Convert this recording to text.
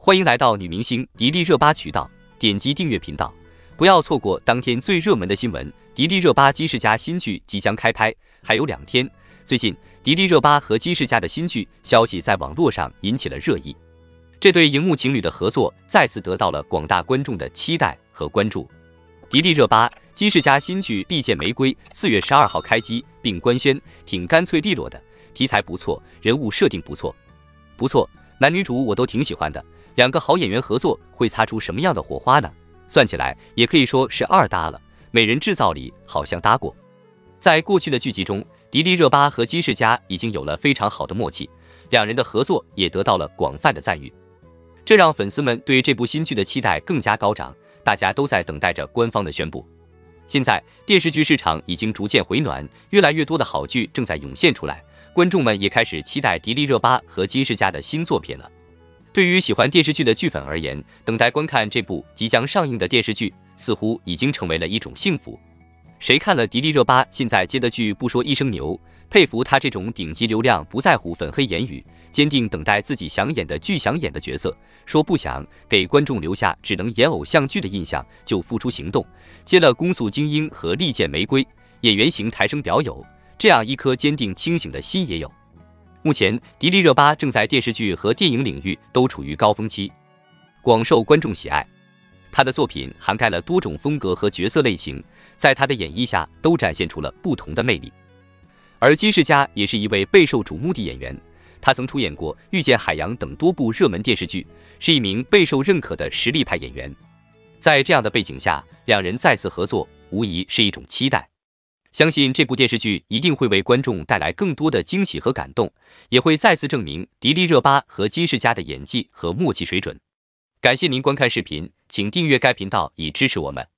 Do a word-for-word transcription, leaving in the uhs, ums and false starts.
欢迎来到女明星迪丽热巴渠道，点击订阅频道，不要错过当天最热门的新闻。迪丽热巴姬世家新剧即将开拍，还有两天。最近，迪丽热巴和姬世家的新剧消息在网络上引起了热议，这对荧幕情侣的合作再次得到了广大观众的期待和关注。迪丽热巴、姬世家新剧《利剑玫瑰》四月十二号开机并官宣，挺干脆利落的，题材不错，人物设定不错，不错，男女主我都挺喜欢的。两个好演员合作会擦出什么样的火花呢？算起来也可以说是二搭了，美人制造里好像搭过。在过去的剧集中，迪丽热巴和姬世家已经有了非常好的默契，两人的合作也得到了广泛的赞誉，这让粉丝们对这部新剧的期待更加高涨，大家都在等待着官方的宣布。现在电视剧市场已经逐渐回暖，越来越多的好剧正在涌现出来，观众们也开始期待迪丽热巴和姬世家的新作品了。对于喜欢电视剧的剧粉而言，等待观看这部即将上映的电视剧似乎已经成为了一种幸福。谁看了迪丽热巴现在接的剧不说一声牛，佩服她这种顶级流量，不在乎粉黑言语，坚定等待自己想演的剧想演的角色，说不想给观众留下只能演偶像剧的印象就付出行动，接了《公诉精英》和《利剑玫瑰》，演员型台声表有，这样一颗坚定清醒的心也有。目前，迪丽热巴正在电视剧和电影领域都处于高峰期，广受观众喜爱。她的作品涵盖了多种风格和角色类型，在她的演绎下都展现出了不同的魅力。而姬世家也是一位备受瞩目的演员，他曾出演过《遇见海洋》等多部热门电视剧，是一名备受认可的实力派演员。在这样的背景下，两人再次合作，无疑是一种期待。相信这部电视剧一定会为观众带来更多的惊喜和感动，也会再次证明迪丽热巴和姬世家的演技和默契水准。感谢您观看视频，请订阅该频道以支持我们。